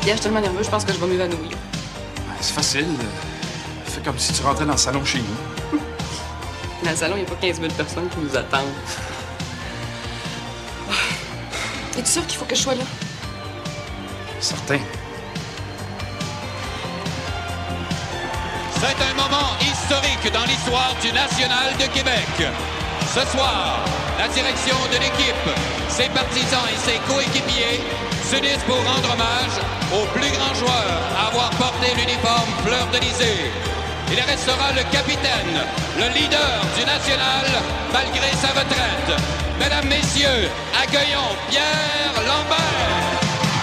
je suis tellement nerveux, je pense que je vais m'évanouir. C'est facile. Fais comme si tu rentrais dans le salon chez nous. Dans le salon, il n'y a pas 15 000 personnes qui nous attendent. Es-tu sûr qu'il faut que je sois là? Certain. C'est un moment historique dans l'histoire du National de Québec. Ce soir, la direction de l'équipe, ses partisans et ses coéquipiers s'unissent pour rendre hommage au plus grand joueur à avoir porté l'uniforme Fleur de Lysée. Il restera le capitaine, le leader du National malgré sa retraite. Mesdames, Messieurs, accueillons Pierre Lambert.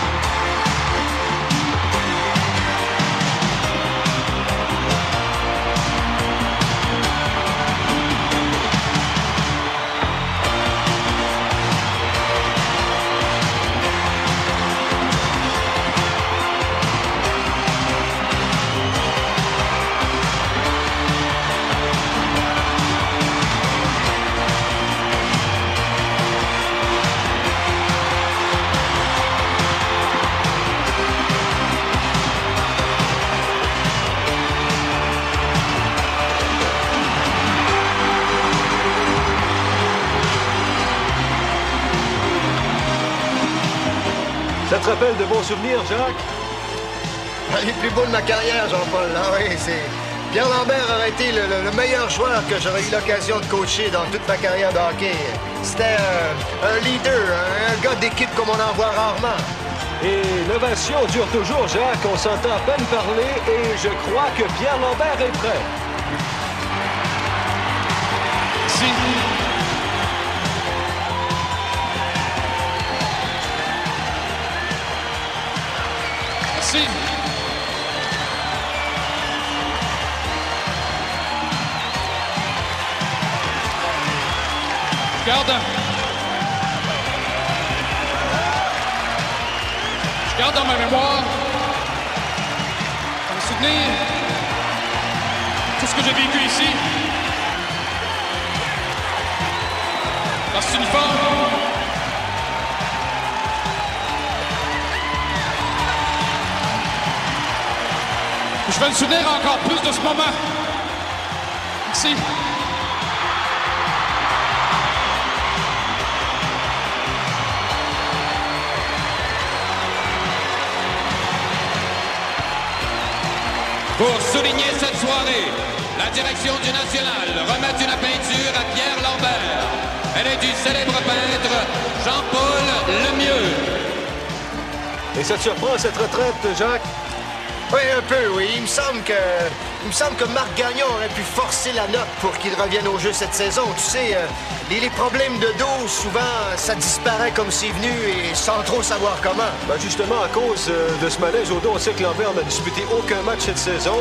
Ça te rappelle de bons souvenirs, Jacques? Les plus beaux de ma carrière, Jean-Paul. Ah oui, c'est... Pierre Lambert aurait été le meilleur joueur que j'aurais eu l'occasion de coacher dans toute ma carrière de hockey. C'était un leader, un gars d'équipe comme on en voit rarement. Et l'ovation dure toujours, Jacques. On s'entend à peine parler et je crois que Pierre Lambert est prêt. Si. Merci. Je garde dans ma mémoire, dans mes souvenirs, tout ce que j'ai vécu ici. Dans cet uniforme. Je vais me souvenir encore plus de ce moment. Merci. Pour souligner cette soirée, la direction du National remet une peinture à Pierre Lambert. Elle est du célèbre peintre Jean-Paul Lemieux. Et ça te surprend, cette retraite, Jacques? Oui, un peu, oui. Il me semble que Marc Gagnon aurait pu forcer la note pour qu'il revienne au jeu cette saison. Tu sais, les problèmes de dos, souvent, ça disparaît comme c'est venu et sans trop savoir comment. Ben justement, à cause de ce malaise au dos, on sait que Lambert n'a disputé aucun match cette saison.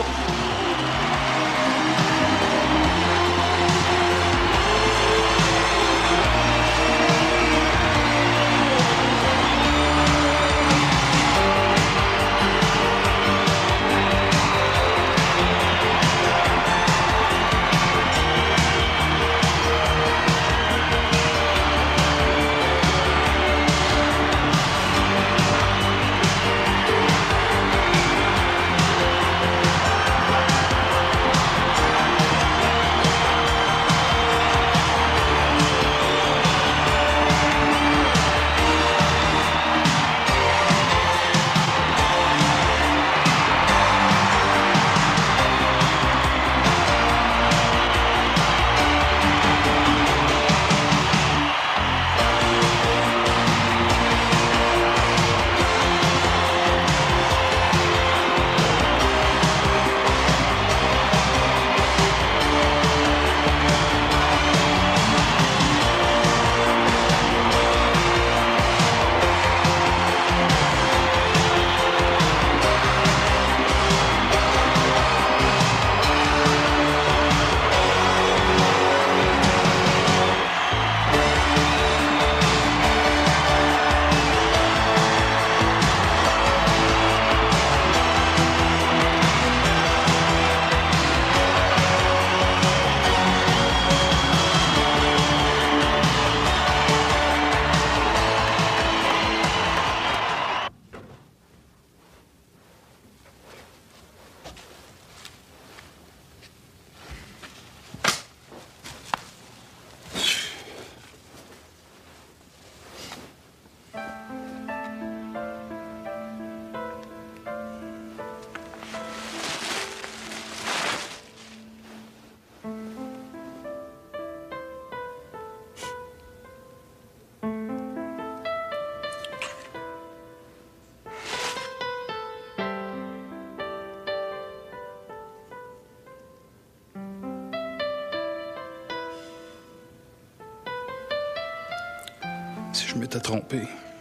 Je m'étais trompé.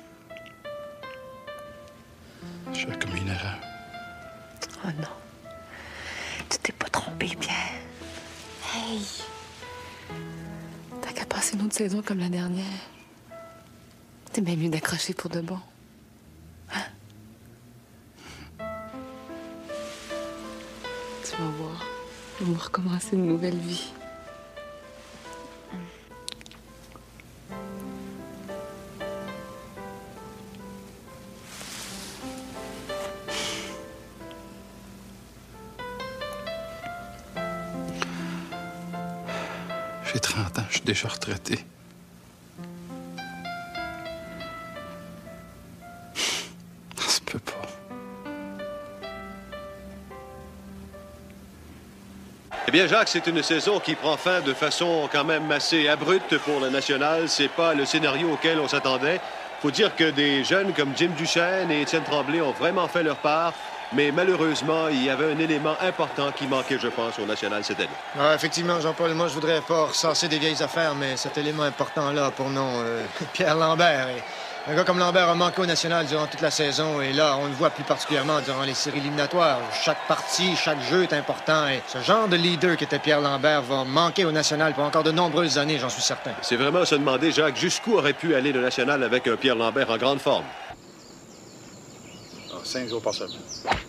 J'ai commis une erreur. Oh non. Tu t'es pas trompé, Pierre. Hey! T'as qu'à passer une autre saison comme la dernière. T'es bien mieux d'accrocher pour de bon. Hein? Tu vas voir. On va recommencer une nouvelle vie. J'ai 30 ans, je suis déjà retraité. Ça se peut pas. Eh bien, Jacques, c'est une saison qui prend fin de façon quand même assez abrupte pour la nationale. C'est pas le scénario auquel on s'attendait. Faut dire que des jeunes comme Jim Duchesne et Étienne Tremblay ont vraiment fait leur part. Mais malheureusement, il y avait un élément important qui manquait, je pense, au national cette année. Ah, effectivement, Jean-Paul, moi, je voudrais pas ressasser des vieilles affaires, mais cet élément important-là, pour nom, Pierre Lambert. Et un gars comme Lambert a manqué au national durant toute la saison, et là, on le voit plus particulièrement durant les séries éliminatoires. Chaque partie, chaque jeu est important, et ce genre de leader qu'était Pierre Lambert va manquer au national pour encore de nombreuses années, j'en suis certain. C'est vraiment se demander, Jacques, jusqu'où aurait pu aller le national avec un Pierre Lambert en grande forme. 5 jours par semaine.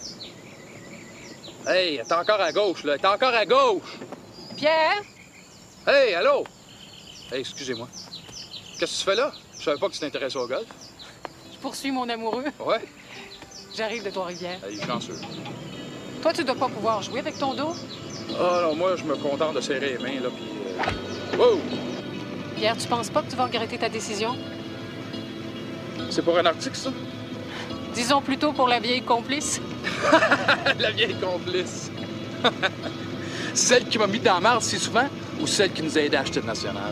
Hey, t'es encore à gauche, là. T'es encore à gauche. Pierre? Hey, allô? Hey, excusez-moi. Qu'est-ce que tu fais là? Je savais pas que tu t'intéressais au golf. Je poursuis mon amoureux. Ouais? J'arrive de Trois-Rivières. Hey, chanceux. Toi, tu dois pas pouvoir jouer avec ton dos? Ah non, moi, je me contente de serrer les mains, là, puis... Wow! Pierre, tu penses pas que tu vas regretter ta décision? C'est pour un article, ça? Disons plutôt pour la vieille complice. La vieille complice. Celle qui m'a mis dans la marde si souvent ou celle qui nous a aidé à acheter le national?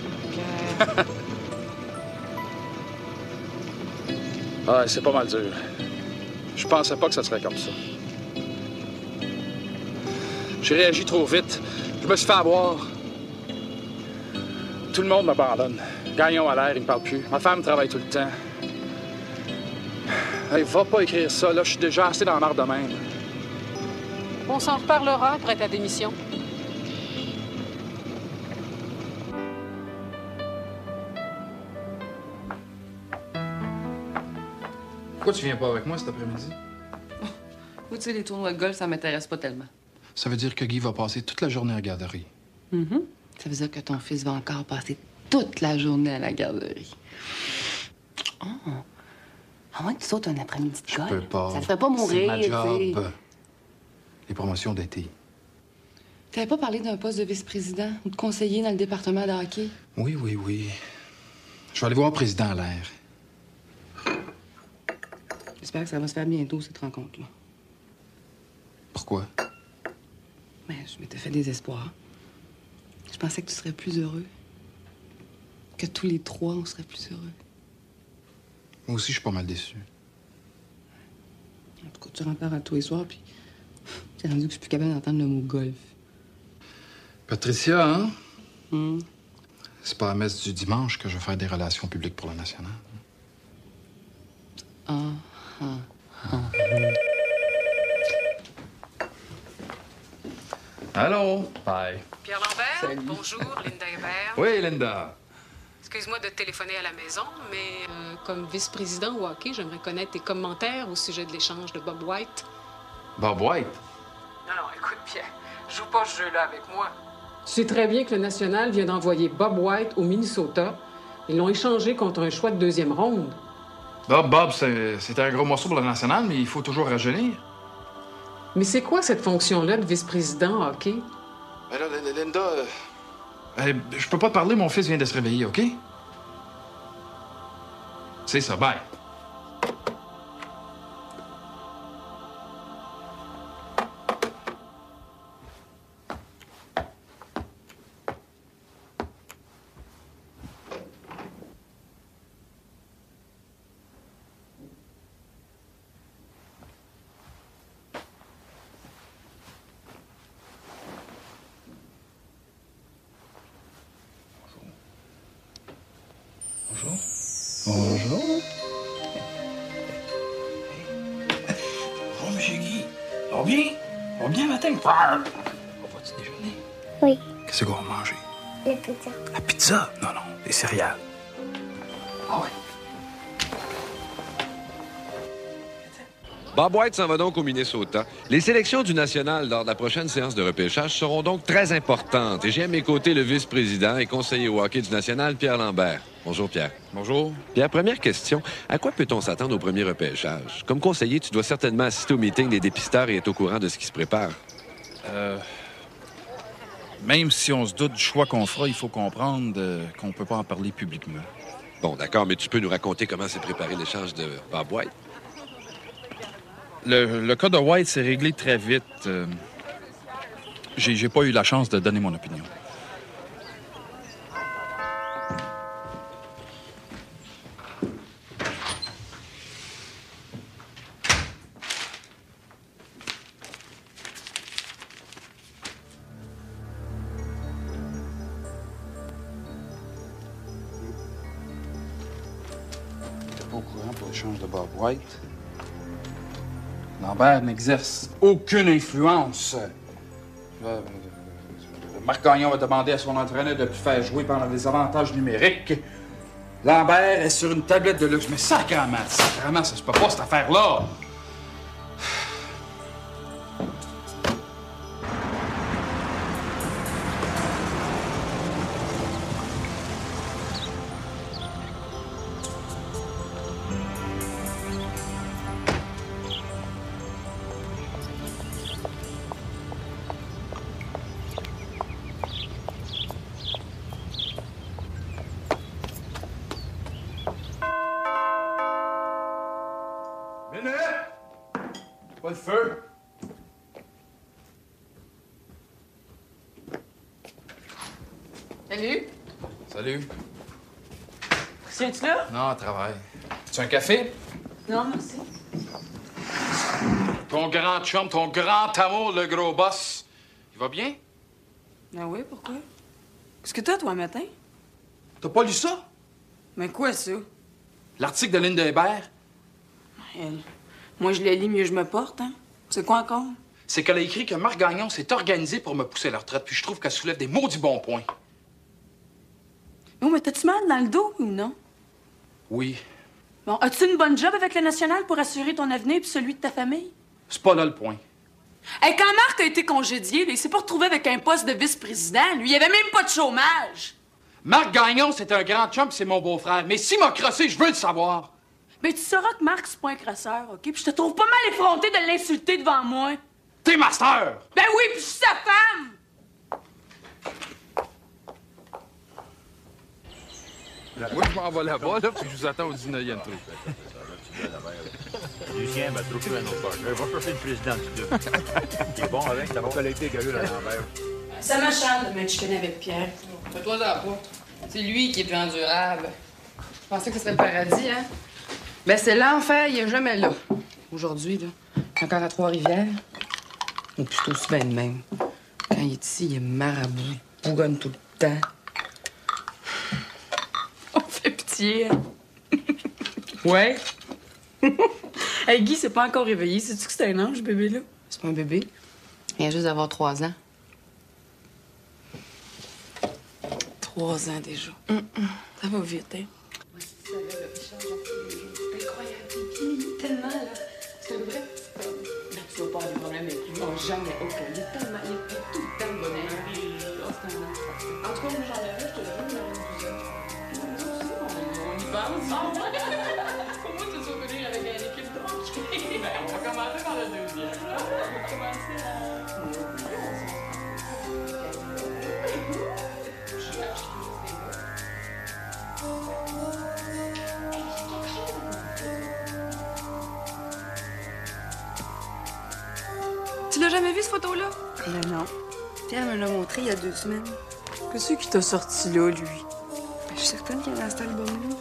Ah, c'est pas mal dur. Je pensais pas que ça serait comme ça. J'ai réagi trop vite. Je me suis fait avoir. Tout le monde m'abandonne. Gagnon à l'air, il me parle plus. Ma femme travaille tout le temps. Hey, va pas écrire ça, là. Je suis déjà assez dans la marde de même. On s'en reparlera après ta démission. Pourquoi tu viens pas avec moi cet après-midi? Moi, tu sais, les tournois de golf, ça m'intéresse pas tellement. Ça veut dire que Guy va passer toute la journée à la garderie. Ça veut dire que ton fils va encore passer toute la journée à la garderie. Oh! À moins que tu sautes un après-midi de golf. Je peux pas. Ça te ferait pas mourir, C'est ma job. tu sais. Les promotions d'été. T'avais pas parlé d'un poste de vice-président ou de conseiller dans le département de hockey? Oui, oui, oui. Je vais aller voir le président à l'air. J'espère que ça va se faire bientôt, cette rencontre-là. Pourquoi? Mais je m'étais fait des espoirs. Je pensais que tu serais plus heureux. Que tous les trois, on serait plus heureux. Moi aussi, je suis pas mal déçu. En tout cas, tu rentres à tous les soirs, puis j'ai rendu que je suis plus capable d'entendre le mot golf. Patricia, hein? C'est pas à la messe du dimanche que je vais faire des relations publiques pour le national. Allô? Bye. Pierre Lambert, bonjour, Linda Hébert. Oui, Linda. Excuse-moi de te téléphoner à la maison, mais comme vice-président au hockey, j'aimerais connaître tes commentaires au sujet de l'échange de Bob White. Bob White? Non, écoute, Pierre, joue pas ce jeu-là avec moi. Tu sais très bien que le National vient d'envoyer Bob White au Minnesota. Ils l'ont échangé contre un choix de deuxième ronde. Bob, c'était un gros morceau pour le national, mais il faut toujours rajeunir. Mais c'est quoi cette fonction-là de vice-président hockey? Ben là, Linda, je peux pas te parler, mon fils vient de se réveiller, OK? C'est ça, bye. Bonjour. Bonjour, M. Guy. Ça va bien? Ça va bien matin? On va-tu déjeuner? Oui. Qu'est-ce qu'on va manger? La pizza. La pizza? Non, non, des céréales. Ah ouais. Bob White s'en va donc au Minnesota. Les sélections du national lors de la prochaine séance de repêchage seront donc très importantes. Et j'ai à mes côtés le vice-président et conseiller au hockey du national, Pierre Lambert. Bonjour, Pierre. Bonjour. Pierre, première question. À quoi peut-on s'attendre au premier repêchage? Comme conseiller, tu dois certainement assister au meeting des dépisteurs et être au courant de ce qui se prépare. Même si on se doute du choix qu'on fera, il faut comprendre qu'on ne peut pas en parler publiquement. Bon, d'accord, mais tu peux nous raconter comment s'est préparé l'échange de Bob White? Le cas de White s'est réglé très vite. J'ai pas eu la chance de donner mon opinion. T'es pas au courant pour l'échange de Bob White? Lambert n'exerce aucune influence. Marc Gagnon va demander à son entraîneur de le faire jouer pendant des avantages numériques. Lambert est sur une tablette de luxe. Mais sacrément, ça se peut pas, cette affaire-là. Pas le feu. Salut. Salut. Tiens-tu là? Non, à travail. Tu un café? Non, merci. Ton grand chum, ton grand amour, le gros boss. Il va bien? Ben oui, pourquoi? Qu'est-ce que t'as, toi, matin? T'as pas lu ça? Mais quoi, ça? L'article de Linda Hébert? Elle. Moi, je l'ai lu, mieux je me porte, hein? C'est quoi encore? C'est qu'elle a écrit que Marc Gagnon s'est organisé pour me pousser à la retraite, puis je trouve qu'elle soulève des maudits bons points. Oh, mais t'as-tu mal dans le dos ou non? Oui. Bon, as-tu une bonne job avec le National pour assurer ton avenir puis celui de ta famille? C'est pas là le point. Hey, quand Marc a été congédié, là, il s'est pas retrouvé avec un poste de vice-président. Lui, il avait même pas de chômage. Marc Gagnon, c'est un grand chum, puis c'est mon beau-frère. Mais s'il m'a crossé, je veux le savoir. Ben, tu sauras que Marc, c'est pas un crasseur, OK? Puis je te trouve pas mal effronté de l'insulter devant moi. T'es ma sœur! Ben oui, puis je suis sa femme! Moi, je m'en vais là-bas, là, puis je vous attends au 19e truc. Lucien m'a trouvé un autre poste. Va chercher le président du club. Il est bon avec, ça va collecter que là, l'envers. Ça m'achale de me chicaner avec Pierre. Fais-toi ça pas. C'est lui qui est plus endurable. Je pensais que ce serait le paradis, hein? Ben, c'est l'enfer, il est jamais là. Aujourd'hui, là, encore à Trois-Rivières. Ou plutôt souvent de même. Quand il est ici, il est marabout, il bougonne tout le temps. On fait pitié, hein? Ouais? Hey, Guy, c'est pas encore réveillé. Sais-tu que c'est un ange, bébé, là? C'est pas un bébé. Il vient juste d'avoir 3 ans. 3 ans déjà. Ça va vite, hein? Tellement, là. C'est vrai? Ben, tu vas pas avoir des problèmes avec lui. Non, jamais. OK. Il est tellement... Il est tout le temps de bonheur. En tout cas, moi, j'en avais, je te le jure, mais on y pense. Pour moi, tu vas venir avec une équipe tranquille. Ben, on va commencer par le deuxième. On va commencer à... Tu l'as jamais vu, cette photo-là? Ben non. Pierre me l'a montré il y a 2 semaines. Qu'est-ce qui t'a sorti là, lui? Je suis certaine qu'il y a dans cet album-là.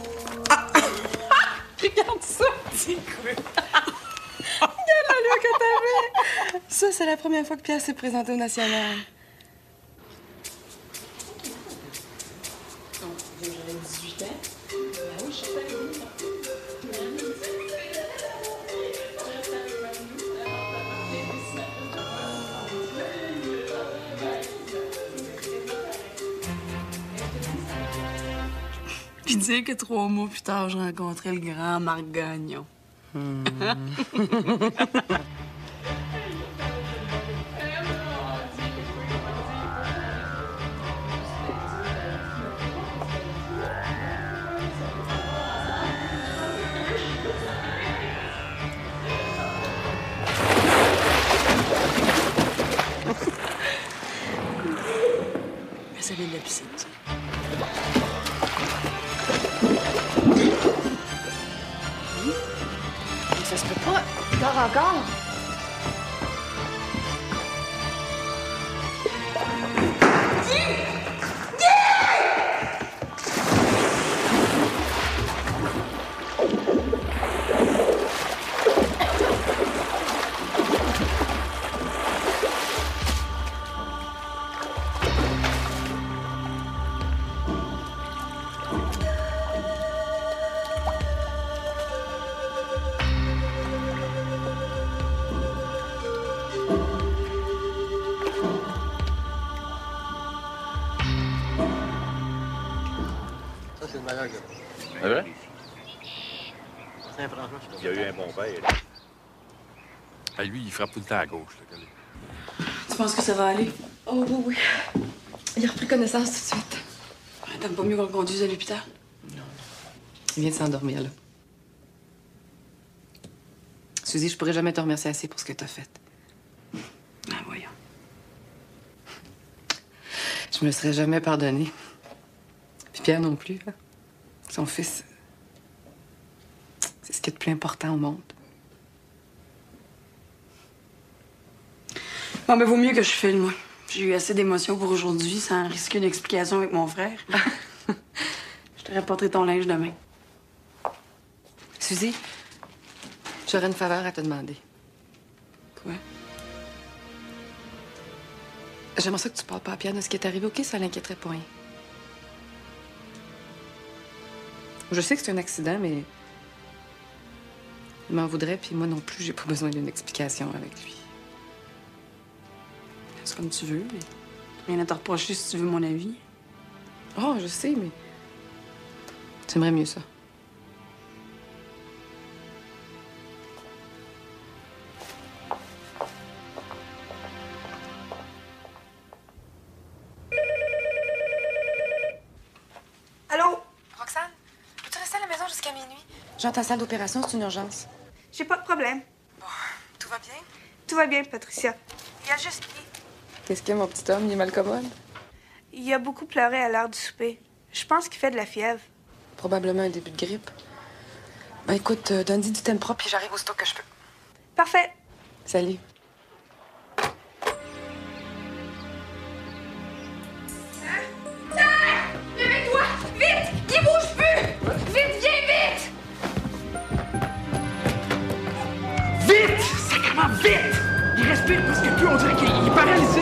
Regarde ça! C'est quoi? Regarde l'allure que t'avais! Ça, c'est la première fois que Pierre s'est présenté au National. J'avais 18 ans. Ben oui, je sais pas. dire que 3 mois plus tard, je rencontrais le grand Marc Gagnon. Mais ça vient de la piscine, ça. Ça se peut pas. Il dort encore. C'est le meilleur gars. C'est vrai? Franchement, il y a eu un bon père. Ah, lui, il frappe tout le temps à gauche, le gars. Tu penses que ça va aller? Oh, oui, oui. Il a repris connaissance tout de suite. T'aimes pas mieux qu'on le conduise à l'hôpital? Il vient de s'endormir, là. Suzy, je pourrais jamais te remercier assez pour ce que t'as fait. Ah, voyons. Je me le serais jamais pardonné. Puis Pierre non plus, hein. Son fils, c'est ce qui est le plus important au monde. Bon, ben, vaut mieux que je file, moi. J'ai eu assez d'émotions pour aujourd'hui sans risquer une explication avec mon frère. Je te rapporterai ton linge demain. Suzy, j'aurais une faveur à te demander. Quoi? J'aimerais ça que tu parles pas à Pierre de ce qui est arrivé, OK? Ça l'inquiéterait pas rien. Je sais que c'est un accident, mais il m'en voudrait, puis moi non plus, j'ai pas besoin d'une explication avec lui. C'est comme tu veux, mais rien à te reprocher si tu veux mon avis. Oh, je sais, mais j'aimerais mieux ça. Allô? Roxane, peux-tu rester à la maison jusqu'à minuit? J'ai ta salle d'opération, c'est une urgence. J'ai pas de problème. Bon, tout va bien? Tout va bien, Patricia. Il y a juste lui. Qu'est-ce qu'il y a, mon petit homme? Il est mal commode? Il a beaucoup pleuré à l'heure du souper. Je pense qu'il fait de la fièvre. Probablement un début de grippe. Ben écoute, donne-y du thème propre, puis j'arrive aussitôt que je peux. Parfait. Salut. Réveille-toi! Vite! Il bouge plus! Vite, viens vite! Vite! Sacrément vite! Il respire presque plus, on dirait qu'il est paralysé.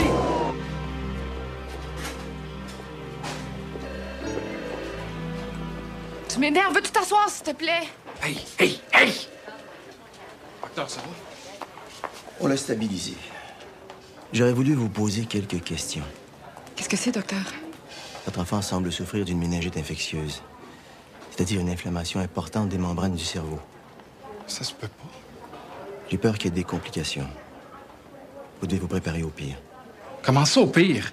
Tu m'énerves, veux-tu t'asseoir, s'il te plaît? Hey, hey, hey! Docteur, ça va? On l'a stabilisé. J'aurais voulu vous poser quelques questions. Qu'est-ce que c'est, docteur? Votre enfant semble souffrir d'une méningite infectieuse, c'est-à-dire une inflammation importante des membranes du cerveau. Ça se peut pas. J'ai peur qu'il y ait des complications. Vous devez vous préparer au pire. Comment ça, au pire?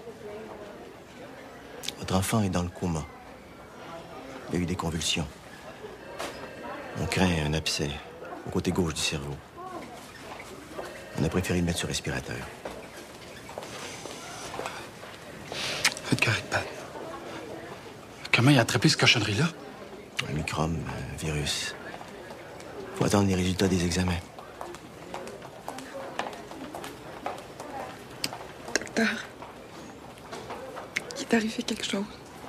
Votre enfant est dans le coma. Il a eu des convulsions. On craint un abcès au côté gauche du cerveau. On a préféré le mettre sur respirateur. Faites correct, Pat. Comment il a attrapé cette cochonnerie-là? Un microbe, un virus. Faut attendre les résultats des examens. Docteur, il est arrivé quelque chose.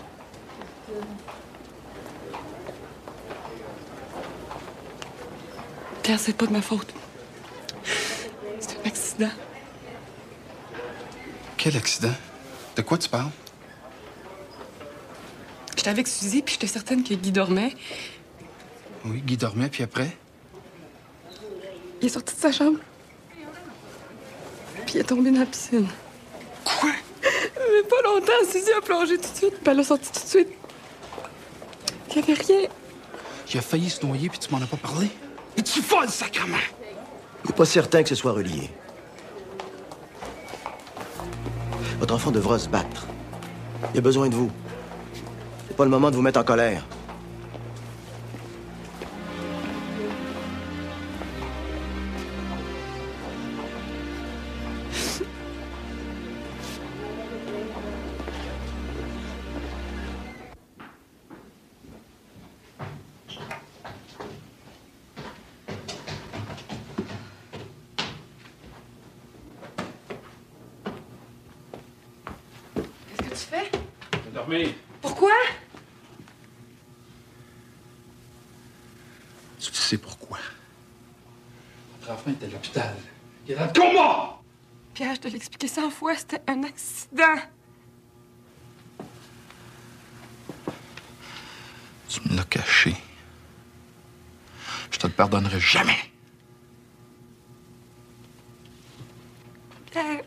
Pierre, c'est pas de ma faute. C'est un accident. Quel accident? De quoi tu parles? J'étais avec Suzy, puis j'étais certaine que Guy dormait. Oui, Guy dormait, puis après? Il est sorti de sa chambre. Puis il est tombé dans la piscine. Quoi? Mais pas longtemps, Suzy a plongé tout de suite, puis elle a sorti tout de suite. Il n'y avait rien. Il a failli se noyer, puis tu m'en as pas parlé. Es-tu folle, sacrement? Il n'est pas certain que ce soit relié. Votre enfant devra se battre. Il a besoin de vous. C'est pas le moment de vous mettre en colère. Pourquoi? Tu sais pourquoi? Notre enfant était à l'hôpital. Il est dans le coma! Pierre, je te l'ai expliqué 100 fois, c'était un accident. Tu me l'as caché. Je te le pardonnerai jamais. Pierre.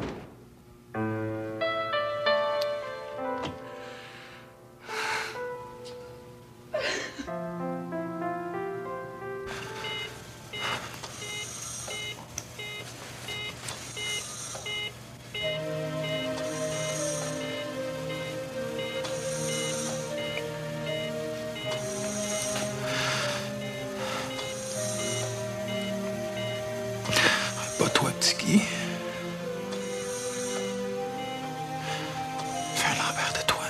Pas toi, petit Guy. Fais un Lambert de toi.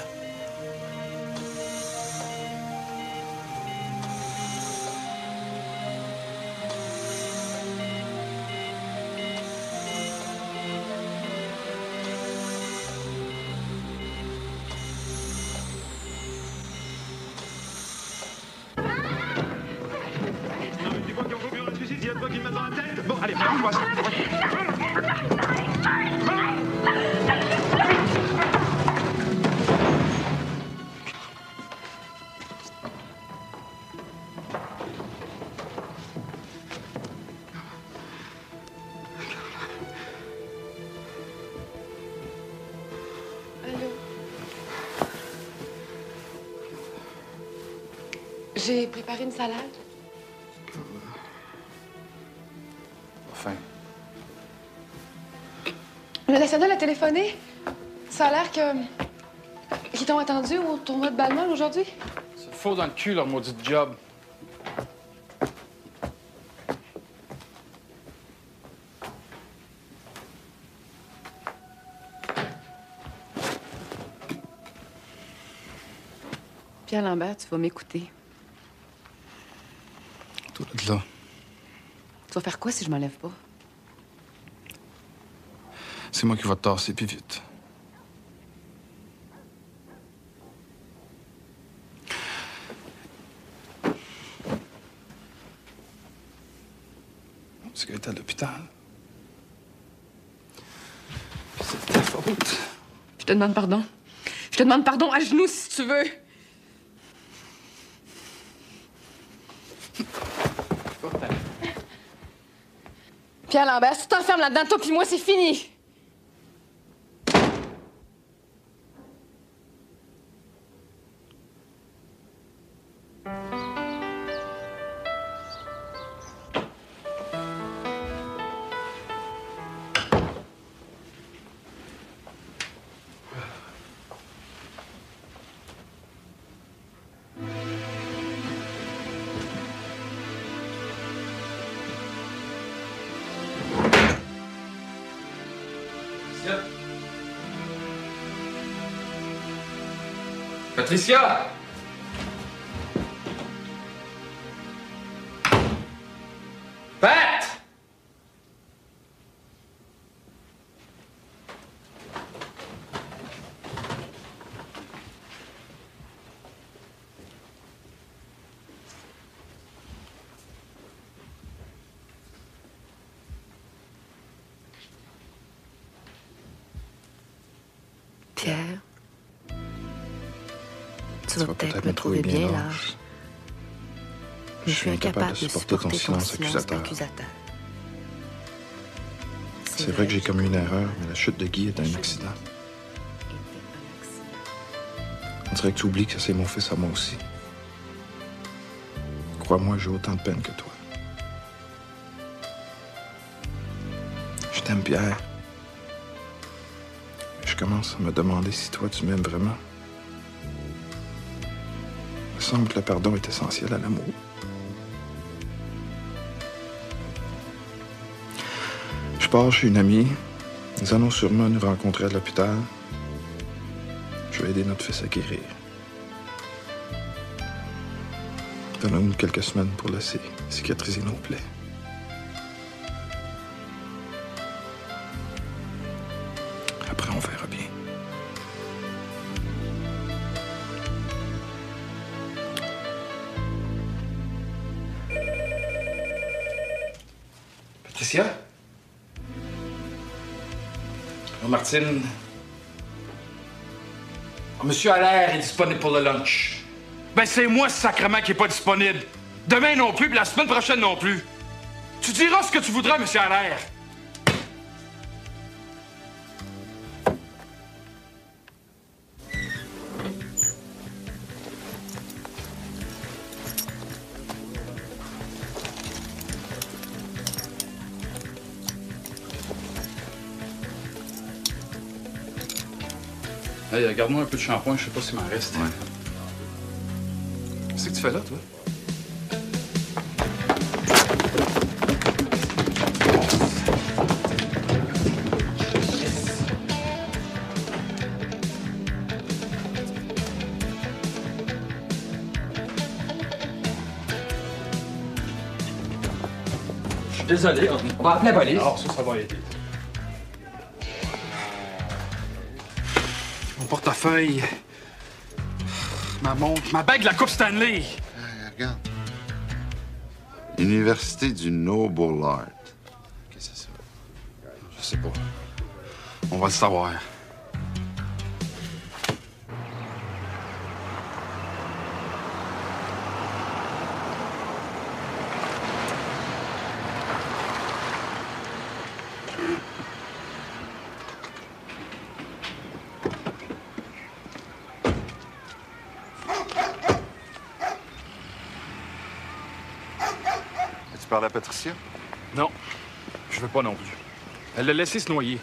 Bon, allez, prends-moi ça. Allô? J'ai préparé une salade. Enfin. Le National a téléphoné. Ça a l'air qu'ils t'ont attendu au tournoi de balle-molle aujourd'hui. C'est faux dans le cul, leur maudit job. Pierre Lambert, tu vas m'écouter. Toi, là. Tu vas faire quoi si je m'enlève pas? C'est moi qui vais te tasser, puis vite. Parce qu'elle était à l'hôpital. C'est ta faute. Je te demande pardon. Je te demande pardon à genoux si tu veux. Pierre Lambert, si tu t'enfermes là-dedans, toi puis moi, c'est fini. Patricia! Pat! Pierre, tu vas peut-être me trouver bien lâche. Mais je suis incapable de supporter ton silence accusateur. C'est vrai que j'ai commis une erreur, mais la chute de Guy est un accident. On dirait que tu oublies que c'est mon fils à moi aussi. crois-moi, j'ai autant de peine que toi. Je t'aime, Pierre. Je commence à me demander si toi, tu m'aimes vraiment. Il me semble que le pardon est essentiel à l'amour. Je pars chez une amie. Nous allons sûrement nous rencontrer à l'hôpital. Je vais aider notre fils à guérir. Donnons-nous quelques semaines pour laisser cicatriser nos plaies. Après, on verra bien. Patricia? Oh, Martine. Oh, Monsieur Allaire est disponible pour le lunch. Ben, c'est moi, ce sacrement, qui n'est pas disponible. Demain non plus, puis la semaine prochaine non plus. Tu diras ce que tu voudras, Monsieur Allaire. Hey, garde-moi un peu de shampoing, je sais pas s'il m'en reste. Ouais. Qu'est-ce que tu fais là, toi? Je suis désolé, on va appeler la police. Alors, ça va aider. Mon portefeuille, ma montre, ma bague de la Coupe Stanley. Regarde. Université du Noble Art. Qu'est-ce que c'est ça? Je sais pas. On va le savoir. Tu parles à Patricia? Non, je veux pas non plus. Elle l'a laissé se noyer.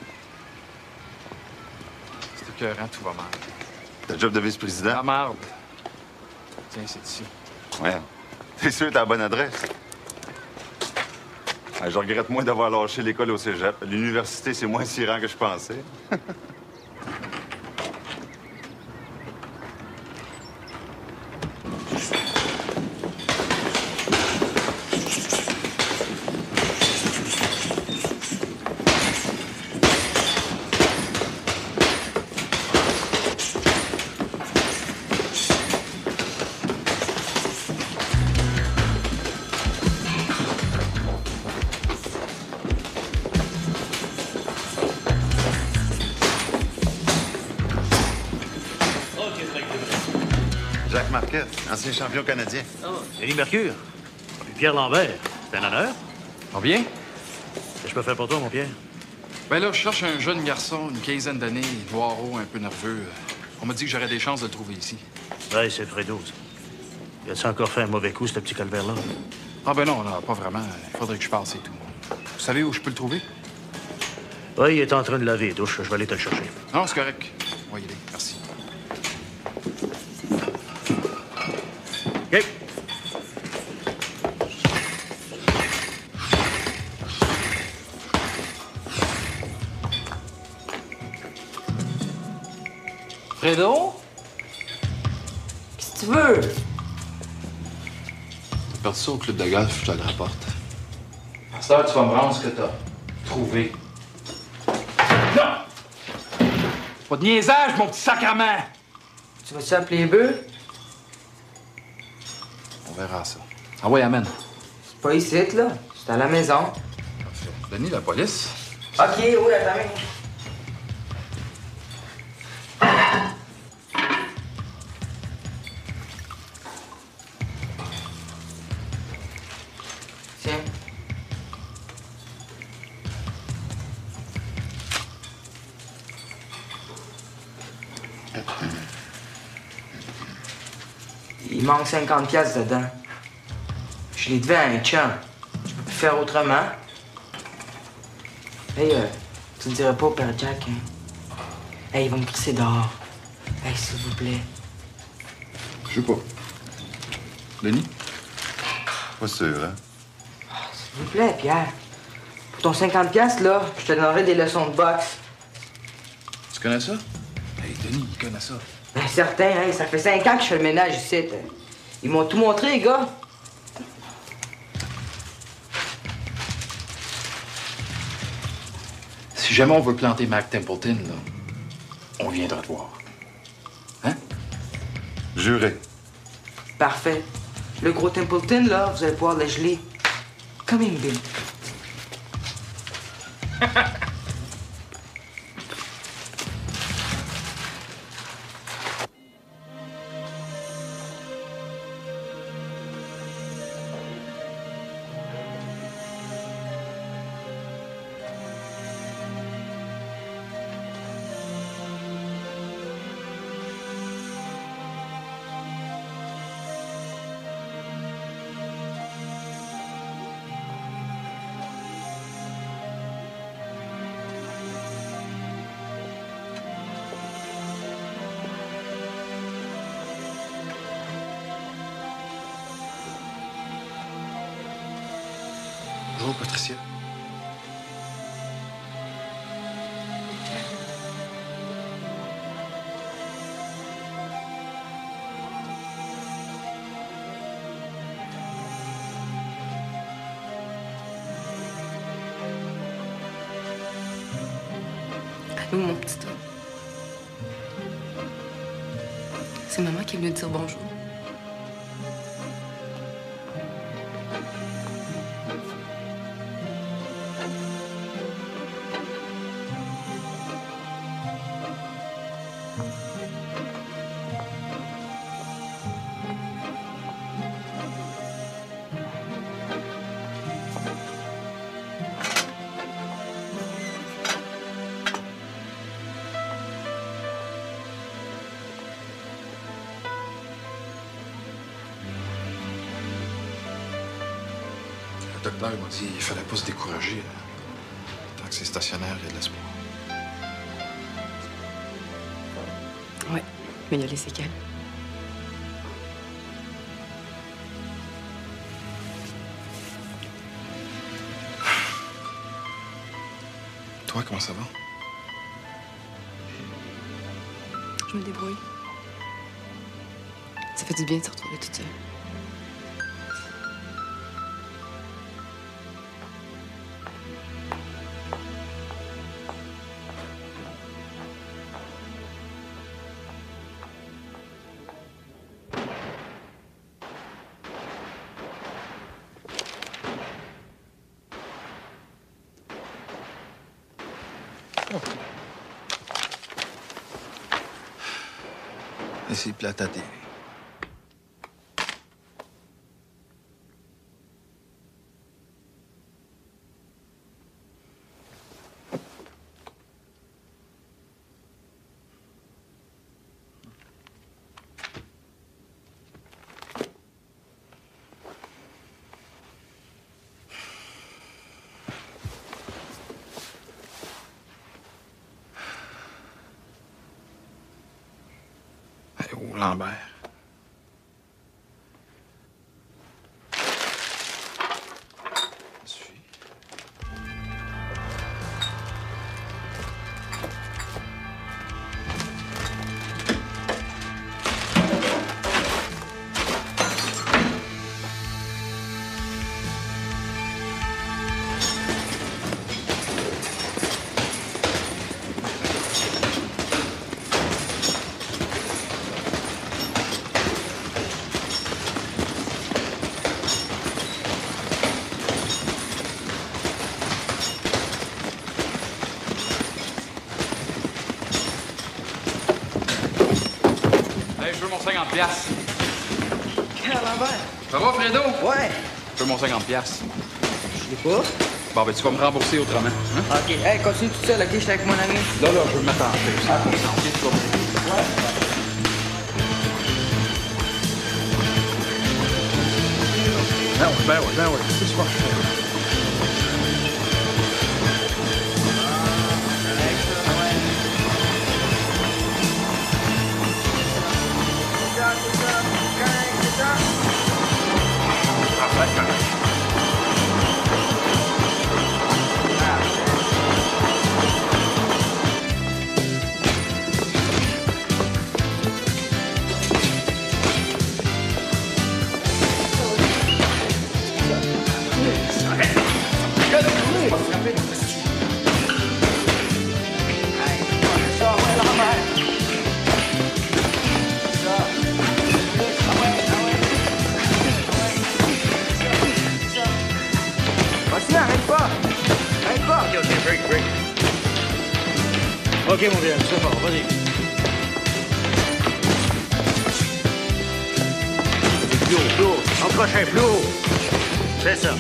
C'est écœurant, tout va mal. Ta job de vice-président? La marde. Tiens, c'est ici. Ouais. T'es sûr que t'as la bonne adresse? Ah, je regrette moins d'avoir lâché l'école au cégep. L'université, c'est moins si rare que je pensais. Jacques Marquette, ancien champion canadien. Oh, Élie Mercure. Puis Pierre Lambert. C'est un honneur. Combien? Qu'est-ce que je peux faire pour toi, mon Pierre? Ben là, je cherche un jeune garçon, une quinzaine d'années, noireau, un peu nerveux. On m'a dit que j'aurais des chances de le trouver ici. Ouais, c'est Fredo, ça. Il a-tu encore fait un mauvais coup, ce petit calvaire-là? Ah ben non, pas vraiment. Il faudrait que je passe et tout. Vous savez où je peux le trouver? Oui, il est en train de laver les douches. Je vais aller te le chercher. Non, c'est correct. On va y aller. Merci. OK. Fredo? Qu'est-ce que tu veux? T'as perdu ça au club de golf, je te le rapporte. À cette heure, tu vas me rendre ce que t'as trouvé. Non! Pas de niaisage, mon petit sacrement! Tu vas-tu appeler les bœufs? On verra ça. Ah ouais, amène. C'est pas ici, là. C'est à la maison. Parfait. Denis, la police? OK, oui, attends. Tiens. Il manque 50$ dedans. Je l'ai devant un chum. Je peux plus faire autrement. Hey, tu ne dirais pas au père Jack, hein? Hey, il va me crisser dehors. Hey, s'il vous plaît. Je sais pas. Denis? Pas sûr, hein? S'il vous plaît, Pierre. Pour ton 50$, là, je te donnerai des leçons de boxe. Tu connais ça? Hey, Denis, il connaît ça. Ben, certain, hein? Ça fait 5 ans que je fais le ménage ici. Ils m'ont tout montré, les gars. Si jamais on veut planter Mac Templeton, là, on viendra te voir. Hein? Juré. Parfait. Le gros Templeton, là, vous allez pouvoir le geler. Comme une bille. Bonjour, Patricia. Allô, mon petit homme. C'est maman qui est venue te dire bonjour. Le docteur m'a dit qu'il fallait pas se décourager. Tant que c'est stationnaire, il y a de l'espoir. Ouais, mais il y a les séquelles. Toi, comment ça va? Je me débrouille. Ça fait du bien de se retrouver toute seule. Et c'est plate à télé. Oh, Lambert. Ça suffit. Hey, je veux mon 50$. Quel Lambert? Ça va, Fredo? Ouais. Je veux mon 50$. Je l'ai pas. Bon, ben, tu vas me rembourser autrement. Hein? OK. Hey, continue tout seul, OK? Je suis avec mon ami. Là, je veux me mettre en paix. OK. Tu vas me- Ben oui. C'est super. OK, mon vieux, c'est bon, vas-y. Plus haut. Encrochez, plus haut. C'est ça.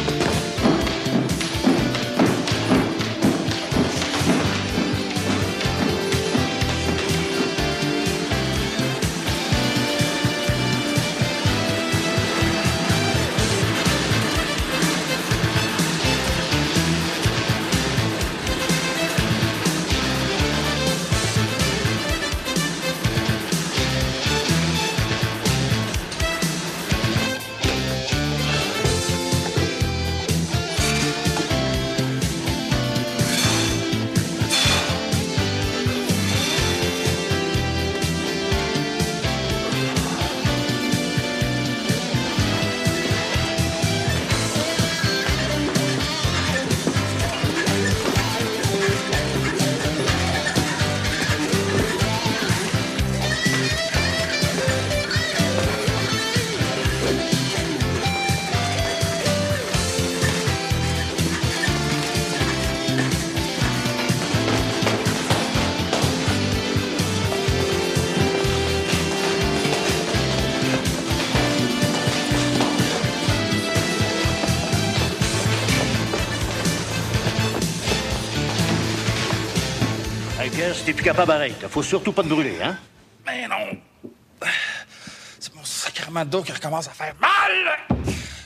Si t'es plus capable, arrête. Faut surtout pas te brûler, hein? Mais non! C'est mon sacrement de dos qui recommence à faire mal!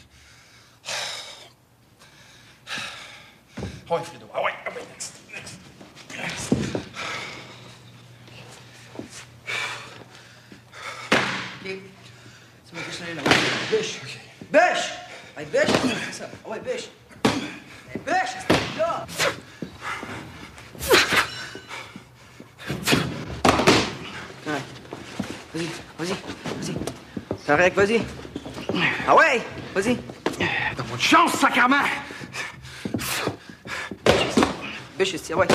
Ah ouais, Fredo. Ah ouais, next. OK. C'est mon question là. Bûche! Bûche! Hey, bûche! C'est ça. Ah ouais, bûche! Hey, bûche! C'est là! Vas-y. Correct, vas-y. Ah ouais, vas-y. T'as pas de chance, sacrement! Bûche ici, ouais.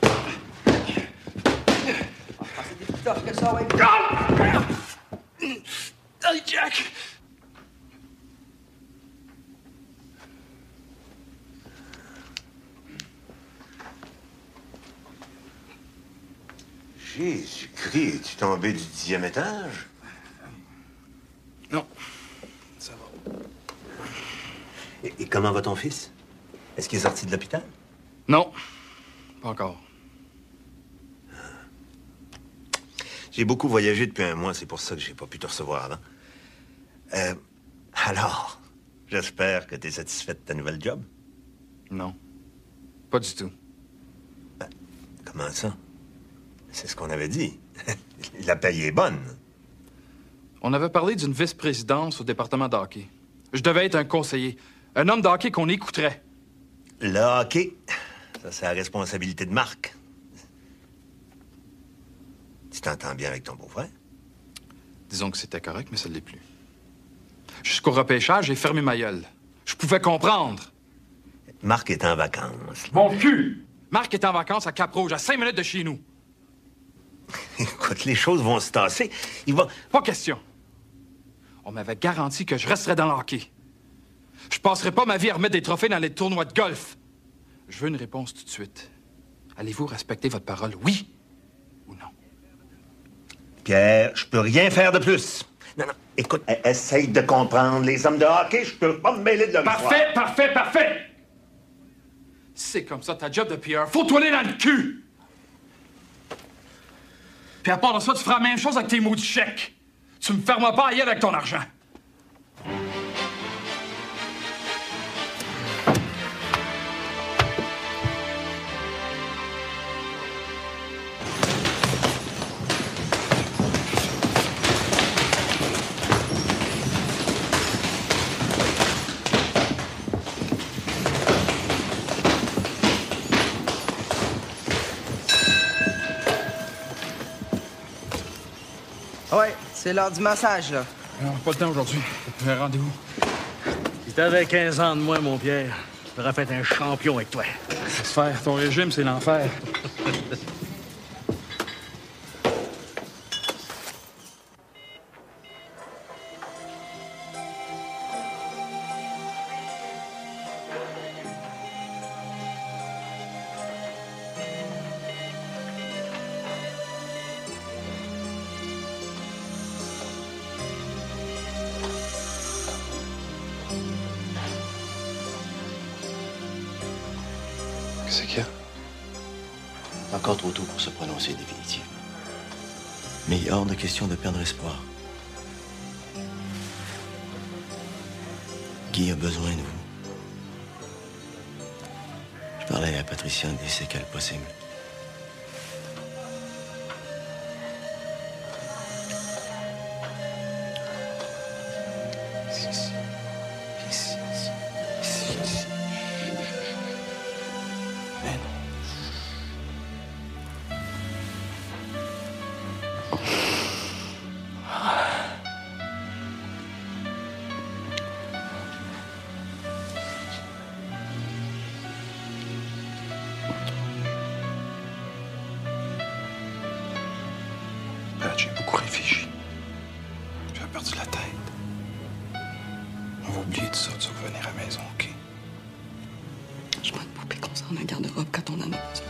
C'est des plus tough que ça, ouais. Allez, Jack! Jésus-Christ, es-tu tombé du 10e étage? Non. Ça va. Et comment va ton fils? Est-ce qu'il est sorti de l'hôpital? Non. Pas encore. J'ai beaucoup voyagé depuis un mois, c'est pour ça que j'ai pas pu te recevoir, là. Alors, j'espère que t'es satisfait de ta nouvelle job? Non. Pas du tout. Comment ça? C'est ce qu'on avait dit. La paye est bonne. On avait parlé d'une vice-présidence au département de hockey. Je devais être un conseiller. Un homme de hockey qu'on écouterait. Le hockey, ça, c'est la responsabilité de Marc. Tu t'entends bien avec ton beau-frère? Disons que c'était correct, mais ça ne l'est plus. Jusqu'au repêchage, j'ai fermé ma gueule. Je pouvais comprendre. Marc est en vacances. Mon cul! Marc est en vacances à Cap-Rouge, à 5 minutes de chez nous. Écoute, les choses vont se tasser. Il va... Pas question. On m'avait garanti que je resterais dans le hockey. Je passerai pas ma vie à remettre des trophées dans les tournois de golf. Je veux une réponse tout de suite. Allez-vous respecter votre parole, oui ou non? Pierre, je peux rien faire de plus. Non, écoute, essaye de comprendre. Les hommes de hockey, je peux pas me mêler de leur histoire. Parfait! C'est comme ça ta job de PR. Faut tourner dans le cul! Puis à part de ça, tu feras la même chose avec tes maudits chèques. Tu me fermes pas à y aller avec ton argent. C'est l'heure du massage, là. Non, pas le temps aujourd'hui. J'ai un rendez-vous. Si t'avais 15 ans de moins, mon Pierre, t'aurais fait un champion avec toi. Laisse faire. Ton régime, c'est l'enfer. Qu'est-ce qu'il y a? Encore trop tôt pour se prononcer définitivement. Mais il est hors de question de perdre espoir. Guy a besoin de vous. Je parlais à Patricia des séquelles possibles. J'ai beaucoup réfléchi. J'ai perdu la tête. On va oublier tout ça, tu vas revenir à la maison, OK? Je vois de poupée qu'on sort d'un garde-robe quand on en a besoin.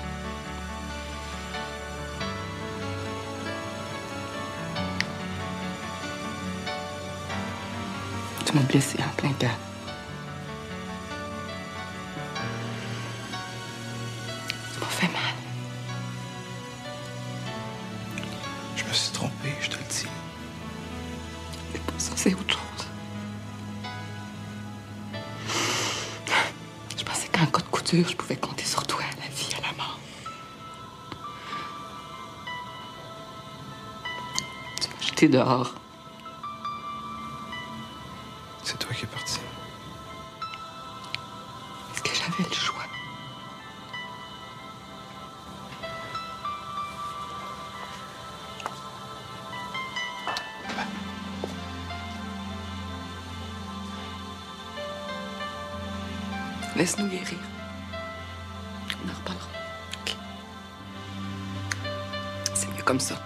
Tu m'as blessé en plein cœur. Tu m'as fait mal. Je me suis trompé, je te le dis. Mais pas ça, c'est autre chose. Je pensais qu'en cas de coup dur, je pouvais compter sur toi, à la vie, à la mort. Tu m'as jeté dehors. C'est toi qui es parti. Est-ce que j'avais le choix? Laisse-nous guérir. On en reparlera. OK. C'est mieux comme ça.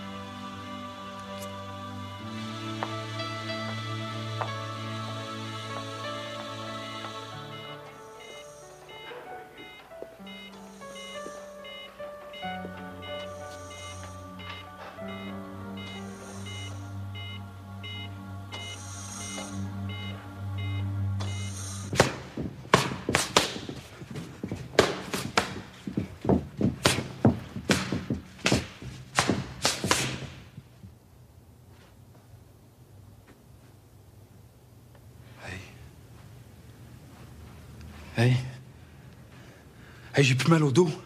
Hey. Hey, j'ai plus mal au dos.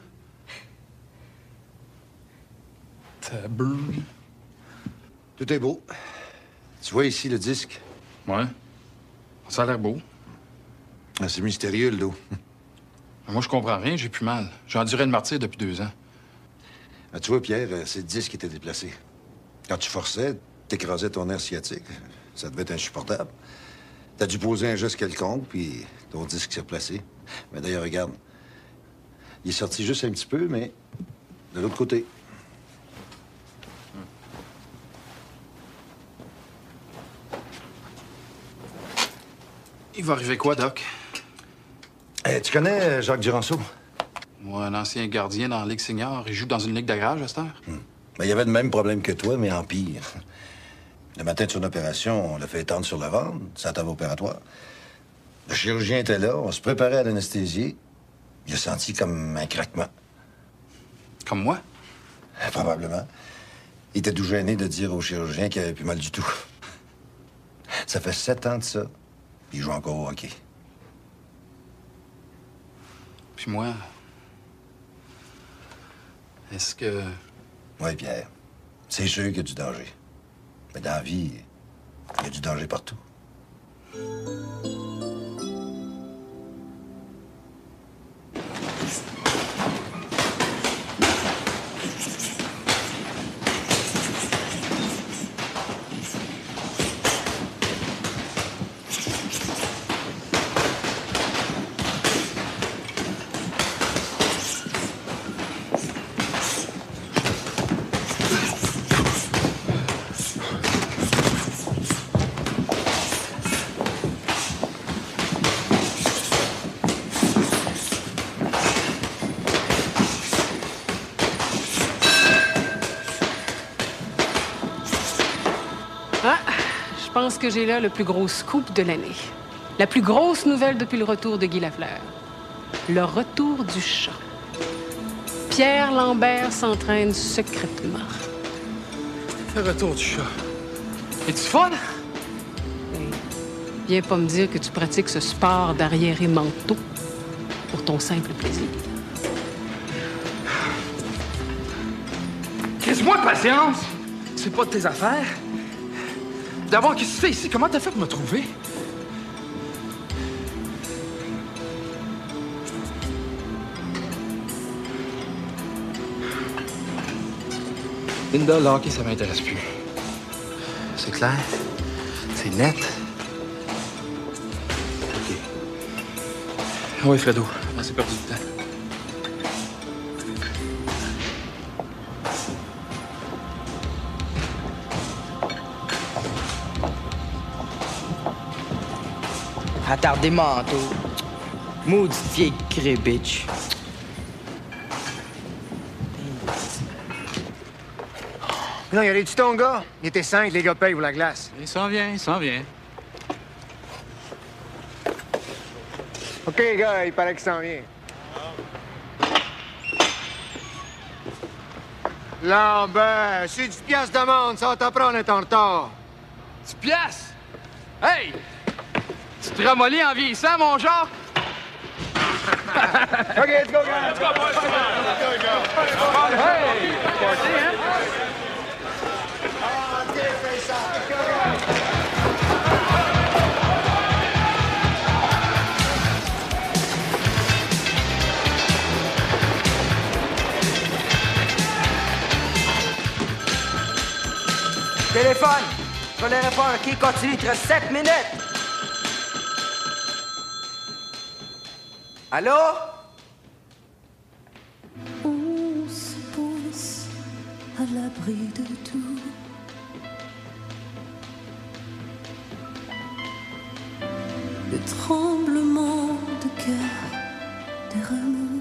Ça brûle. Tout est beau. Tu vois ici le disque? Ouais. Ça a l'air beau. Ah, c'est mystérieux, le dos. Moi, je comprends rien, j'ai plus mal. J'ai enduré le martyre depuis 2 ans. Ah, tu vois, Pierre, c'est le disque qui était déplacé. Quand tu forçais, t'écrasais ton nerf sciatique. Ça devait être insupportable. T'as dû poser un geste quelconque, puis ton disque s'est replacé. Mais d'ailleurs, regarde. Il est sorti juste un petit peu, mais de l'autre côté. Il va arriver quoi, Doc? Tu connais Jacques Duranceau? Moi, un ancien gardien dans la Ligue senior. Il joue dans une ligue de garage à cette heure. Ben, il avait le même problème que toi, mais en pire. Le matin de son opération, on l'a fait étendre sur le ventre, sa table opératoire. Le chirurgien était là, on se préparait à l'anesthésier. Il a senti comme un craquement. Comme moi? Probablement. Il était tout gêné de dire au chirurgien qu'il avait plus mal du tout. Ça fait 7 ans de ça, puis il joue encore au hockey. Puis moi... Est-ce que... Oui, Pierre. C'est sûr qu'il y a du danger. Mais dans la vie, il y a du danger partout. pense que j'ai là le plus gros scoop de l'année. La plus grosse nouvelle depuis le retour de Guy Lafleur. Le retour du chat. Pierre Lambert s'entraîne secrètement. Le retour du chat. Es-tu fun? Viens pas me dire que tu pratiques ce sport d'arriéré manteau pour ton simple plaisir. Laisse-moi patience! C'est pas de tes affaires. D'abord, qu'est-ce que tu fais ici? Comment t'as fait pour me trouver? Linda, le hockey, ça m'intéresse plus. C'est clair? C'est net? OK. Oui, Fredo, on s'est perdu du temps. Attardé manteau. Maudite vieille crébitch. Non, il y a du ton, gars. Il était 5, les gars payent pour la glace. Il s'en vient, il s'en vient. OK, gars, il paraît qu'il s'en vient. Lambert, c'est 10 piastres d'amende, ça va t'apprendre à être en retard. 10 piastres? Hey! Tu te ramollis en vieillissant, mon genre? OK, let's go, gars! Let's go, boys! Hey! Party, hein? Téléphone! Je vais les répondre. OK, continue, il te reste 7 minutes. Allô? On se pose à l'abri de tout. Le tremblement de cœur des remous.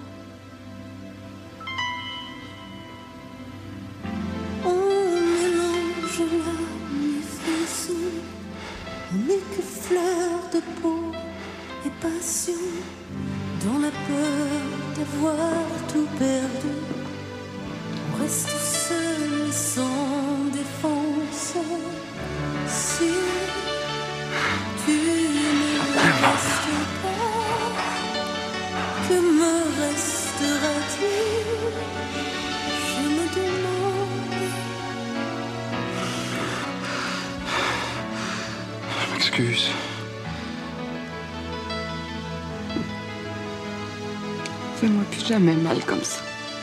On mélange l'âme et frisson. On n'est que fleur de peau et passion. Dans la peur d'avoir tout perdu, on reste seul sans défense. Si tu ne restes pas, que me restera-t-il? Je me demande. Je m'excuse. Fais-moi plus jamais mal comme ça.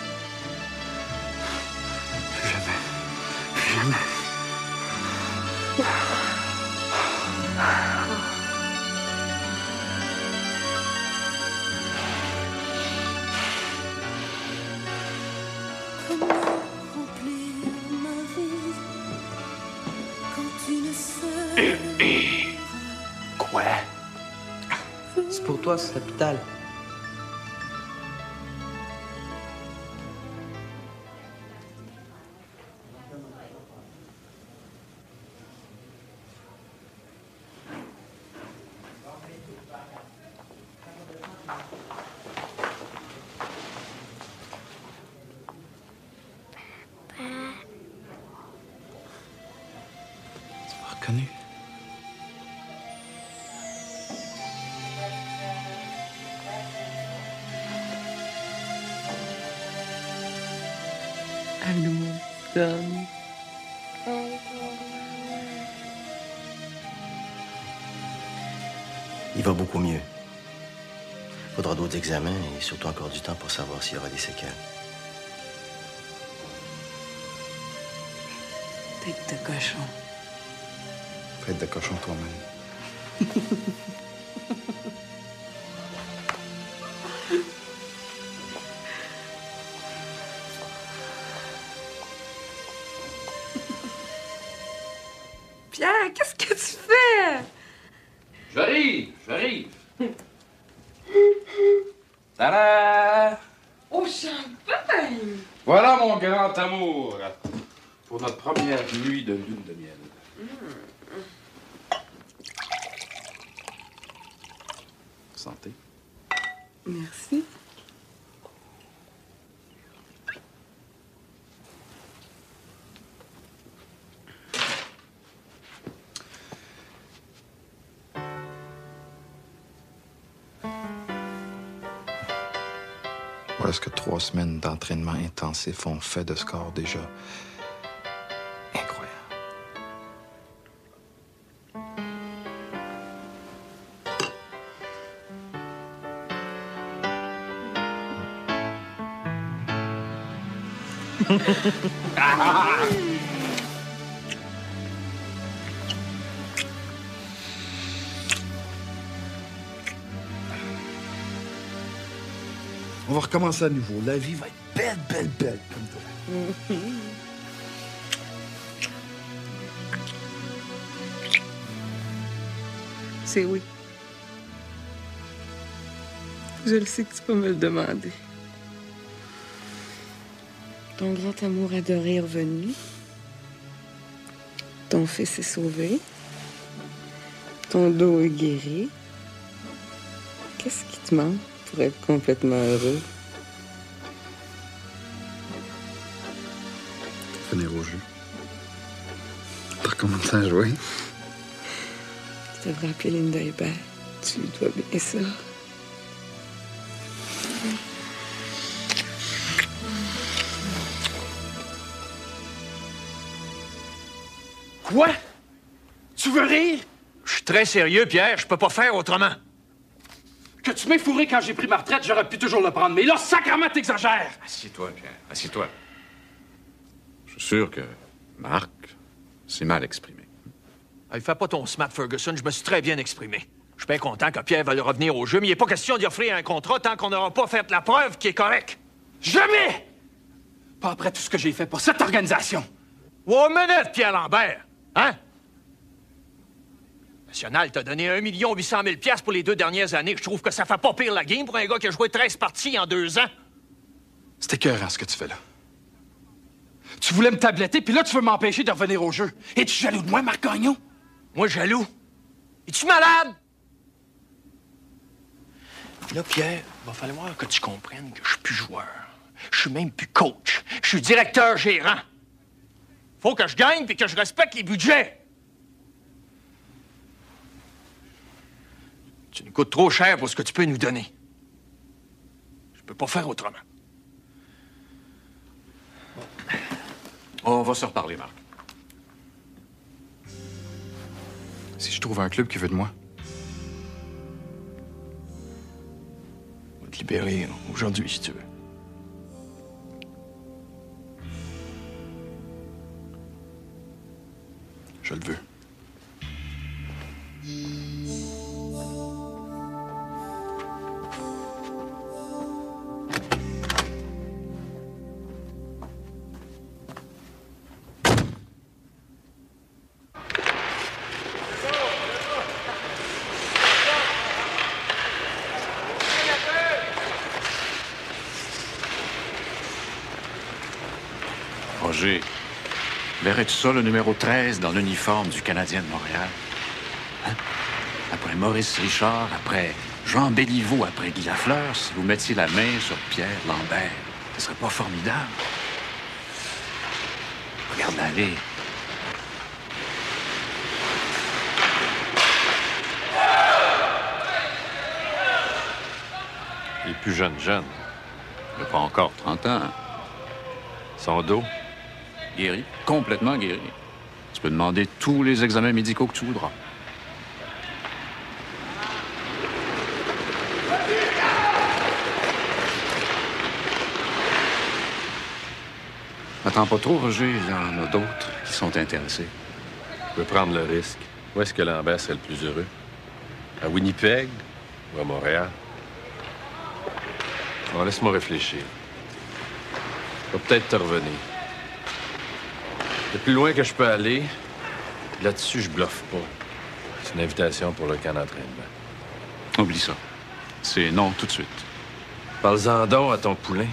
Plus jamais. Plus jamais. Comment remplir ma vie quand tu ne sais. Quoi? C'est pour toi, cet hôpital. Reconnu. Allô, Tom. Il va beaucoup mieux. Faudra d'autres examens et surtout encore du temps pour savoir s'il y aura des séquelles. Tête de cochon. Tête de cochon toi-même. Pierre, qu'est-ce que tu fais? J'arrive. Tada! Au champagne! Voilà mon grand amour pour notre première nuit de lune de miel. Santé. Merci. Voilà ce que 3 semaines d'entraînement intensif ont fait de score déjà incroyable. On va recommencer à nouveau. La vie va être belle, belle, belle comme toi. C'est oui. Je le sais que tu peux me le demander. Ton grand amour adoré est revenu. Ton fils est sauvé. Ton dos est guéri. Qu'est-ce qui te manque pour être complètement heureux? Venir au jeu. T'as recommencé à jouer? Tu devrais appeler Linda Hébert. Tu lui dois bien ça. Quoi? Tu veux rire? Je suis très sérieux, Pierre. Je peux pas faire autrement. Que tu m'aies fourré quand j'ai pris ma retraite, j'aurais pu toujours le prendre. Mais là, sacrément, t'exagères! Assieds-toi, Pierre. Assieds-toi. Je suis sûr que Marc s'est mal exprimé. Hey, fais pas ton smart, Ferguson. Je me suis très bien exprimé. Je suis bien content que Pierre veuille revenir au jeu, mais il n'est pas question d'y offrir un contrat tant qu'on n'aura pas fait la preuve qui est correcte. Jamais! Pas après tout ce que j'ai fait pour cette organisation. One minute, Pierre Lambert. Hein? National t'a donné 1 800 000 $ pour les 2 dernières années. Je trouve que ça fait pas pire la game pour un gars qui a joué 13 parties en 2 ans. C'est écœurant ce que tu fais là. Tu voulais me tabletter, puis là, tu veux m'empêcher de revenir au jeu. Es-tu jaloux de moi, Marc Gagnon? Moi, jaloux? Es-tu malade? Là, Pierre, il va falloir que tu comprennes que je suis plus joueur. Je suis même plus coach. Je suis directeur gérant. Faut que je gagne puis que je respecte les budgets. Tu nous coûtes trop cher pour ce que tu peux nous donner. Je peux pas faire autrement. On va se reparler, Marc. Si je trouve un club qui veut de moi. On va te libérer aujourd'hui, si tu veux. Je le veux. Roger, verrais-tu ça, le numéro 13 dans l'uniforme du Canadien de Montréal? Hein? Après Maurice Richard, après Jean Béliveau, après Guy Lafleur, si vous mettiez la main sur Pierre Lambert, ce serait pas formidable? Regarde-la aller. Il est plus jeune. Il n'a pas encore 30 ans. Son dos? Guéri, complètement guéri. Tu peux demander tous les examens médicaux que tu voudras. Attends pas trop, Roger. Il y en a d'autres qui sont intéressés. Je peux prendre le risque. Où est-ce que Lambert serait le plus heureux? À Winnipeg ou à Montréal? Bon, laisse-moi réfléchir. Je vais peut-être te revenir. Le plus loin que je peux aller, là-dessus, je bluffe pas. C'est une invitation pour le camp d'entraînement. Oublie ça. C'est non tout de suite. Parle-en donc à ton poulain.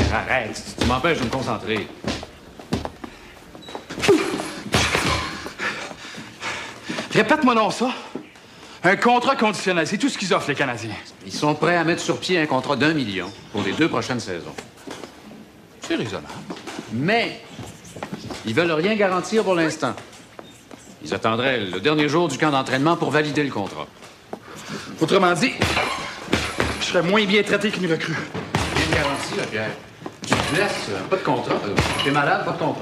Pierre, arrête. Tu m'empêches de me concentrer. Répète-moi non ça. Un contrat conditionnel, c'est tout ce qu'ils offrent, les Canadiens. Ils sont prêts à mettre sur pied un contrat d'1 million pour les 2 prochaines saisons. C'est raisonnable. Mais ils veulent rien garantir pour l'instant. Ils attendraient le dernier jour du camp d'entraînement pour valider le contrat. Autrement dit, je serais moins bien traité qu'une recrue. Rien de garanti, là, Pierre. Tu te blesses, pas de contrat. T'es malade, pas de contrat.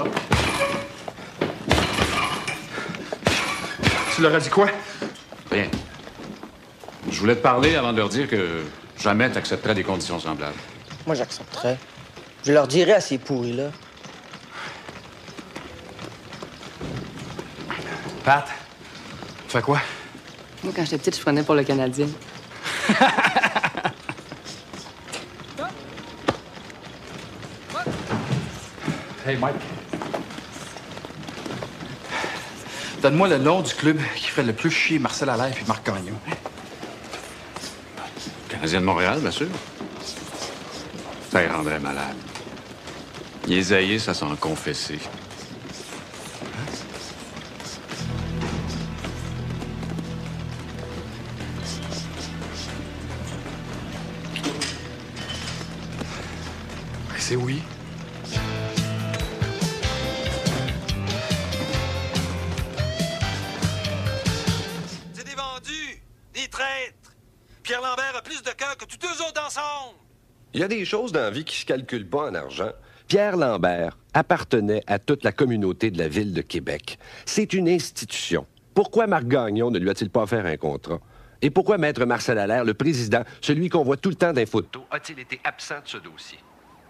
Tu leur as dit quoi? Rien. Je voulais te parler avant de leur dire que jamais t'accepterais des conditions semblables. Moi, j'accepterais. Je leur dirais à ces pourris-là. Pat, tu fais quoi? Moi, quand j'étais petite, je prenais pour le Canadien. Hey, Mike. Donne-moi le nom du club qui ferait le plus chier Marcel Allaire et Marc Gagnon. Canadien de Montréal, bien sûr. Ça les rendrait malade. Les haïs, ça s'en confesser. C'est oui. C'est des vendus, des traîtres. Pierre Lambert a plus de cœur que tous deux autres ensemble. Il y a des choses dans la vie qui se calculent pas en argent. Pierre Lambert appartenait à toute la communauté de la ville de Québec. C'est une institution. Pourquoi Marc Gagnon ne lui a-t-il pas offert un contrat? Et pourquoi Maître Marcel Allaire, le président, celui qu'on voit tout le temps dans les photos, a-t-il été absent de ce dossier?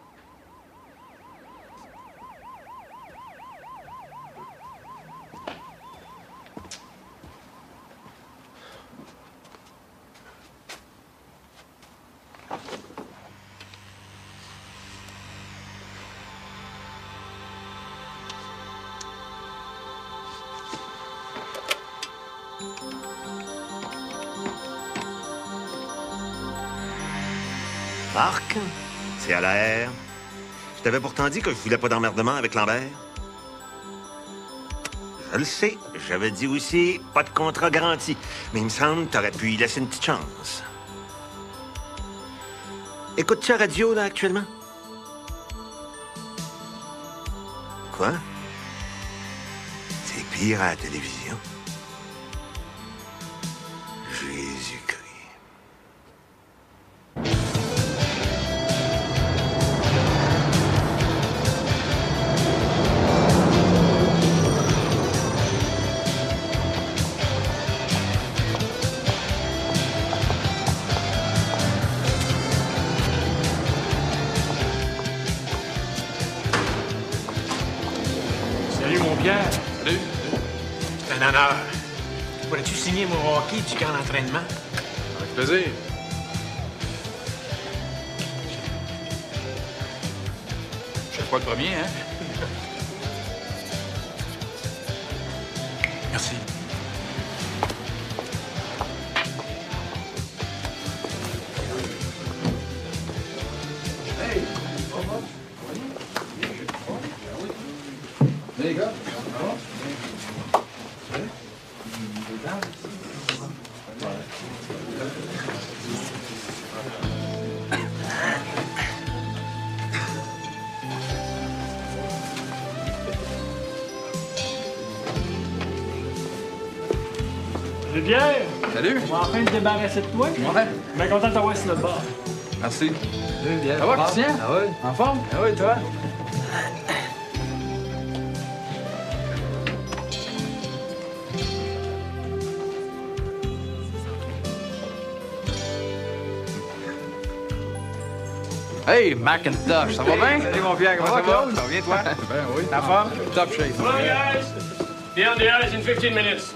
Marc, c'est Allaire. Je t'avais pourtant dit que je voulais pas d'emmerdement avec Lambert. Je le sais. J'avais dit aussi pas de contrat garanti. Mais il me semble que t'aurais pu y laisser une petite chance. Écoutes-tu la radio, là, actuellement? Quoi? C'est pire à la télévision. Jésus-Christ. Salut, mon Pierre. Salut. C'est un honneur. Pourrais-tu signer mon hockey du camp d'entraînement? Avec plaisir. Je suis pas le premier, hein? Merci. Les gars, Salut Pierre! Salut! On va enfin te débarrasser de toi. Ouais. Bien content de t'avoir sur notre bord. Merci. Salut Pierre. Ça va, Christian? Ah oui. En forme? Ah oui, toi? Hey, Macintosh, ça va bien? Salut mon Pierre, comment ça va? Claude? Ça va bien, toi? Ben oui. Ta forme? Top shape. Come on, guys! Be on the ice in 15 minutes.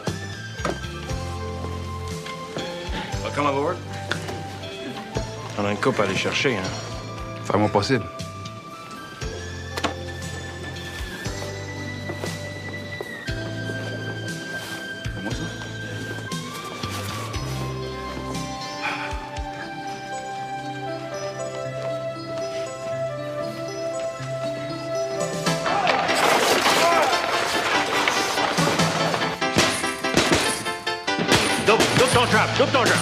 Welcome aboard. On a une coupe à aller chercher, hein? Faire mon possible. Comment ça? Double ton trap, double ton trap.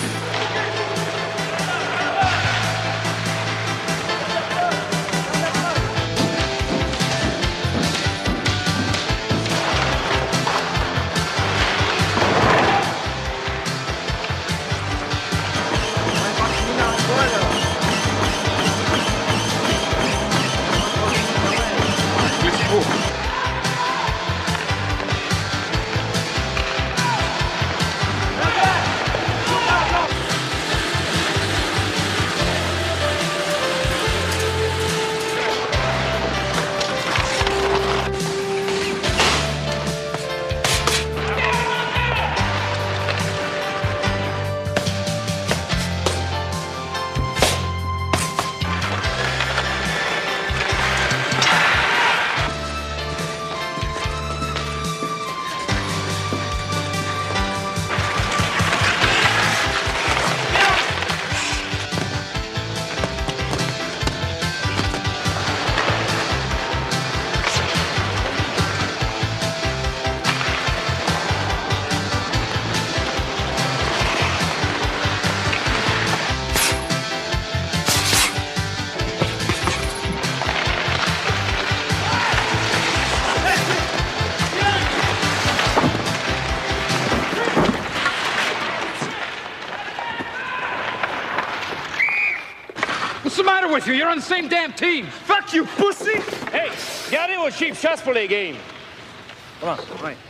What's the matter with you? You're on the same damn team. Fuck you, pussy! Hey, gardez vos cheap shots pour les games. Come on, right.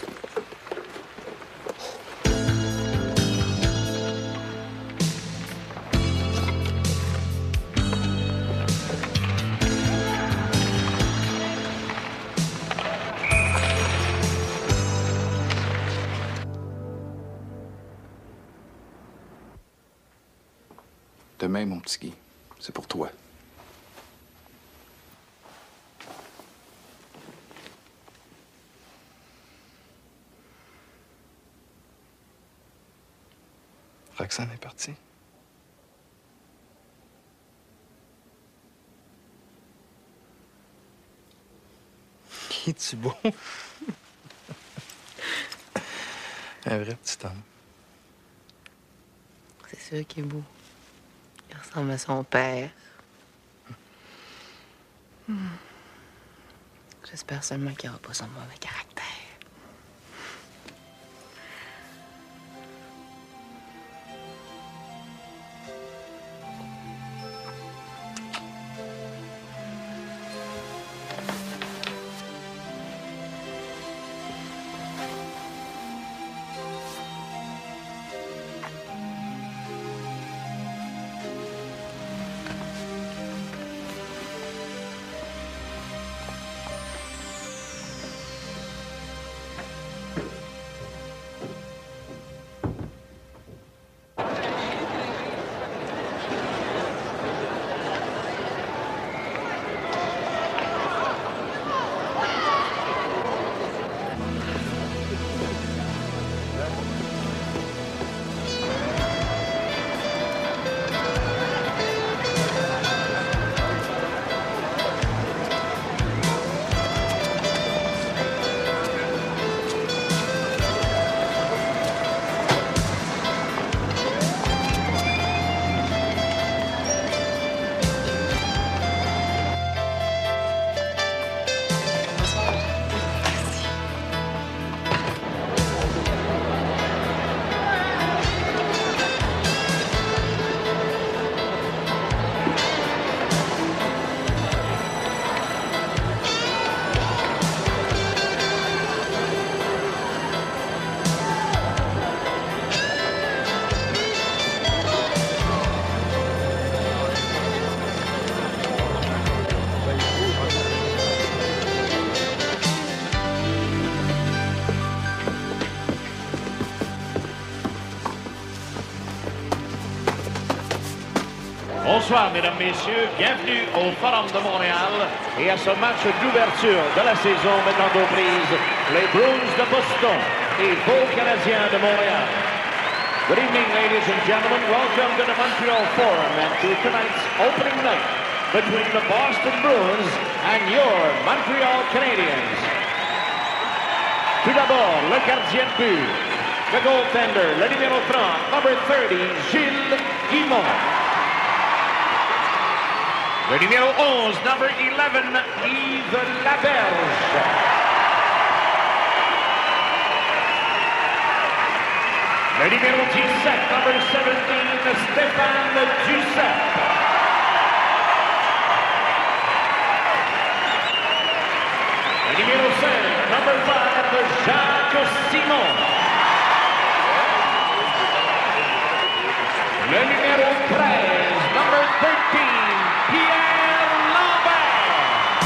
Demain, mon petit Guy, c'est pour toi. Roxane est partie. Qui es-tu beau? Un vrai petit homme. C'est sûr qu'il est beau. Il ressemble à son père. J'espère seulement qu'il n'aura pas son mauvais caractère. Bonsoir, mesdames, messieurs. Bienvenue au Forum de Montréal et à ce match d'ouverture de la saison mettant aux prises les Bruins de Boston et vos Canadiens de Montréal. Good evening, ladies and gentlemen. Welcome to the Montreal Forum and to tonight's opening night between the Boston Bruins and your Montreal Canadiens. Tout d'abord, le gardien de but, le goaltender, le numéro 30, number 30, Gilles Guimond. Le numéro 11, number 11, Yves Laberge. Le numéro 17, number 17, Stéphane Duceppe. Le numéro 5, number 5, Jacques Simon. Le numéro 13, number 13, Pierre Lambert.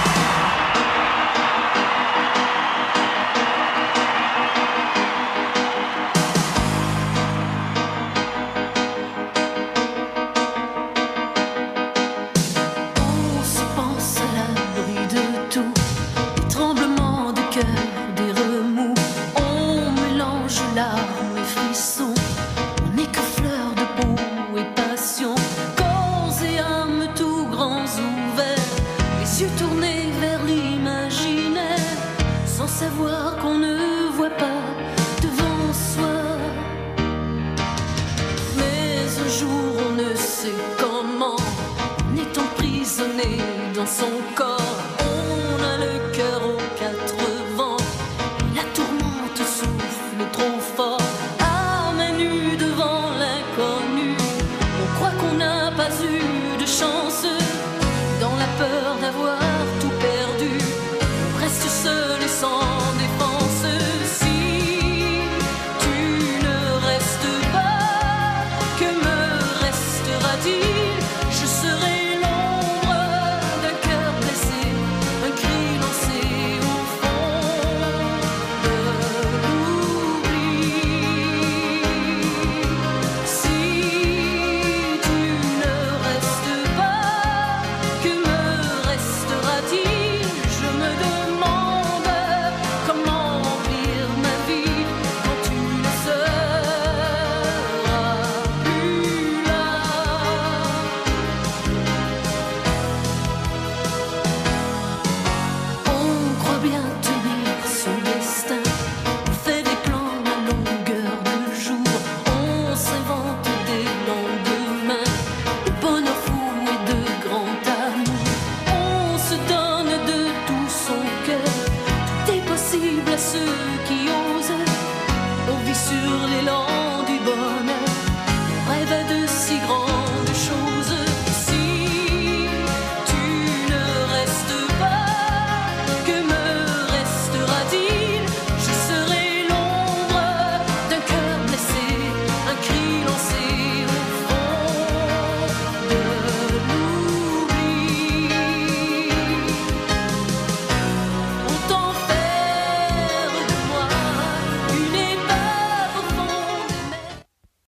On se pense à l'abri de tout, des tremblements de cœur, des remous. On mélange larmes et frissons, on n'est que fleurs de peau et passion. Corps et âme tout grands ouverts, les yeux tournés vers l'imaginaire, sans savoir qu'on ne voit pas devant soi. Mais un jour on ne sait comment, on est emprisonné dans son corps. On a le cœur aux quatre vents, et la tourmente souffle trop fort. À main nue devant l'inconnu, on croit qu'on n'a pas eu de chance, dans la peur d'avoir